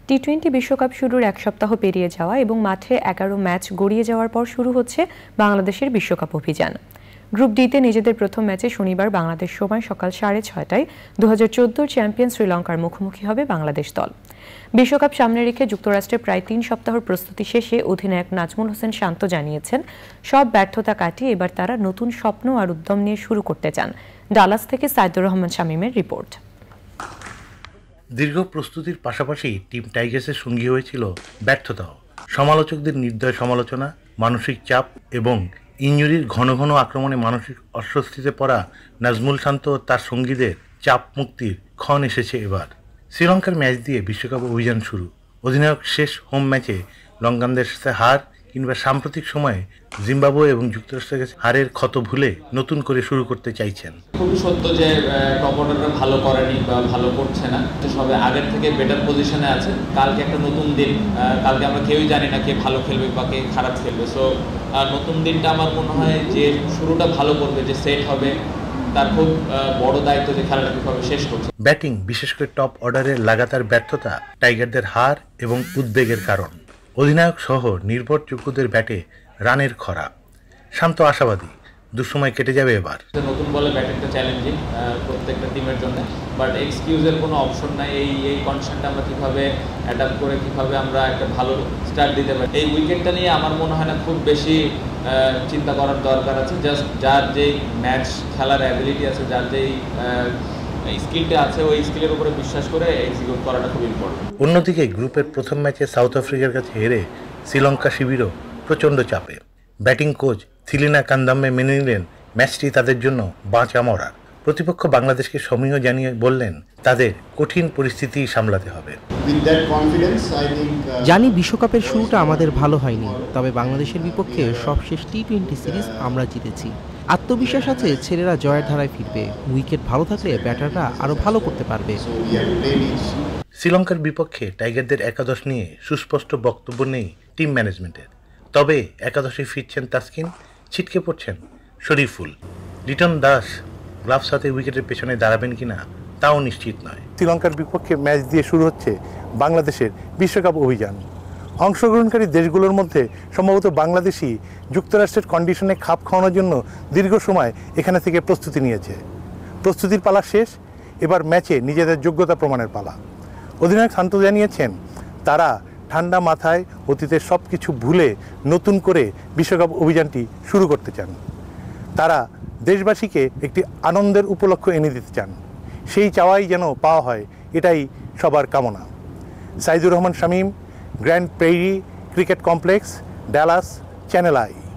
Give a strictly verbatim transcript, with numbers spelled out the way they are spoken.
T twenty বিশ্বকাপ শুরুর এক সপ্তাহ পেরিয়ে যাওয়া এবং মাঠে এগারো ম্যাচ গড়িয়ে যাওয়ার পর শুরু হচ্ছে বাংলাদেশের বিশ্বকাপ অভিযান। গ্রুপ ডিতে নিজেদের প্রথম ম্যাচে শনিবার বাংলাদেশ সময় সকাল সাড়ে ছয়টায় দু হাজার চোদ্দোর চ্যাম্পিয়ন শ্রীলঙ্কার মুখোমুখি হবে বাংলাদেশ দল। বিশ্বকাপ সামনে রেখে যুক্তরাষ্ট্রে প্রায় তিন সপ্তাহের প্রস্তুতি শেষে অধিনায়ক নাজমুল হোসেন শান্ত জানিয়েছেন, সব ব্যর্থতা কাটিয়ে এবার তারা নতুন স্বপ্ন আর উদ্যম নিয়ে শুরু করতে চান। ডালাস থেকে সাইদুর রহমান শামীমের রিপোর্ট। দীর্ঘ প্রস্তুতির পাশাপাশি টিম টাইগার্সের সঙ্গী হয়েছিল ব্যর্থতাও। সমালোচকদের নির্দয় সমালোচনা, মানসিক চাপ এবং ইনজুরির ঘন ঘন আক্রমণে মানসিক অস্বস্তিতে পড়া নাজমুল শান্ত ও তার সঙ্গীদের চাপ মুক্তির ক্ষণ এসেছে এবার। শ্রীলঙ্কার ম্যাচ দিয়ে বিশ্বকাপ অভিযান শুরু। অধিনায়ক শেষ হোম ম্যাচে লঙ্কানদের সাথে হার কিংবা সাম্প্রতিক সময়ে জিম্বাবুয়ে এবং যুক্তরাষ্ট্রের কাছে হারের ক্ষত ভুলে নতুন করে শুরু করতে চাইছেন। খুবই সত্য যে টপ অর্ডাররা ভালো করেনি বা ভালো করছে না, সবে আগের থেকে বেটার পজিশনে আছে। কালকে একটা নতুন দিন, কালকে আমরা কেউই জানি না কে ভালো খেলবে বা কে খারাপ খেলবে। সো নতুন দিনটা আমার মনে হয় যে শুরুটা ভালো করবে, যে সেট হবে, তার খুব বড় দায়িত্ব যে খেলাটা কিভাবে শেষ করছে। ব্যাটিং, বিশেষ করে টপ অর্ডারের লাগাতার ব্যর্থতা টাইগারদের হার এবং উদ্বেগের কারণ। অধিনায়ক সহ নির্ভরযোগ্যদের ব্যাটে রানের খরা। শান্ত আশাবাদী দুঃসময় কেটে যাবে এবার। নতুন বলে ব্যাটিংটা চ্যালেঞ্জিং প্রত্যেকটা টিমের জন্য, বাট এক্সকিউজের কোনো অপশন নাই। এই এই কন্ডিশনটা আমরা কীভাবে অ্যাডাপ্ট করে কীভাবে আমরা একটা ভালো স্টার্ট দিতে পারি, এই উইকেটটা নিয়ে আমার মনে হয় না খুব বেশি চিন্তা করার দরকার আছে। জাস্ট যার যেই ম্যাচ খেলার অ্যাবিলিটি আছে, যার যেই স্কিলটা আছে, ওই স্কিলের উপরে বিশ্বাস করে এক্সিকিউট করাটা খুব ইম্পর্টেন্ট। অন্যদিকে গ্রুপের প্রথম ম্যাচে সাউথ আফ্রিকার কাছে হেরে শ্রীলঙ্কা শিবিরও প্রচণ্ড চাপে। ব্যাটিং কোচ থিলিনা কান্দাম্বে মেনে নিলেন ম্যাচটি তাদের জন্য বাঁচা মরার। প্রতিপক্ষ বাংলাদেশকে সমীহ জানিয়ে বললেন তাদের কঠিন পরিস্থিতি সামলাতে হবে। জানি বিশ্বকাপের শুরুটা আমাদের ভালো হয়নি, তবে বাংলাদেশের বিপক্ষে সবশেষ টি টোয়েন্টি সিরিজ আমরা জিতেছি। আত্মবিশ্বাস আছে ছেলেরা জয়ের ধারায় ফিরবে। উইকেট ভালো থাকলে ব্যাটাররা আরো ভালো করতে পারবে। শ্রীলঙ্কার বিপক্ষে টাইগারদের একাদশ নিয়ে সুস্পষ্ট বক্তব্য নেই টিম ম্যানেজমেন্টের। তবে একাদশে ফিরছেন তাসকিন, ছিটকে পড়ছেন শরীফুল। লিটন দাস গ্লাভস হাতে উইকেটের পেছনে দাঁড়াবেন কিনা তাও নিশ্চিত নয়। শ্রীলঙ্কার বিপক্ষে ম্যাচ দিয়ে শুরু হচ্ছে বাংলাদেশের বিশ্বকাপ অভিযান। অংশগ্রহণকারী দেশগুলোর মধ্যে সম্ভবত বাংলাদেশই যুক্তরাষ্ট্রের কন্ডিশনে খাপ খাওয়ানোর জন্য দীর্ঘ সময় এখানে থেকে প্রস্তুতি নিয়েছে। প্রস্তুতির পালা শেষ, এবার ম্যাচে নিজেদের যোগ্যতা প্রমাণের পালা। অধিনায়ক শান্ত জানিয়েছেন তারা ঠান্ডা মাথায় অতীতের সব কিছু ভুলে নতুন করে বিশ্বকাপ অভিযানটি শুরু করতে চান। তারা দেশবাসীকে একটি আনন্দের উপলক্ষ এনে দিতে চান। সেই চাওয়াই যেন পাওয়া হয়, এটাই সবার কামনা। Saidur Rahman Shamim, Grand Prairie Cricket Complex, Dallas, Channel I.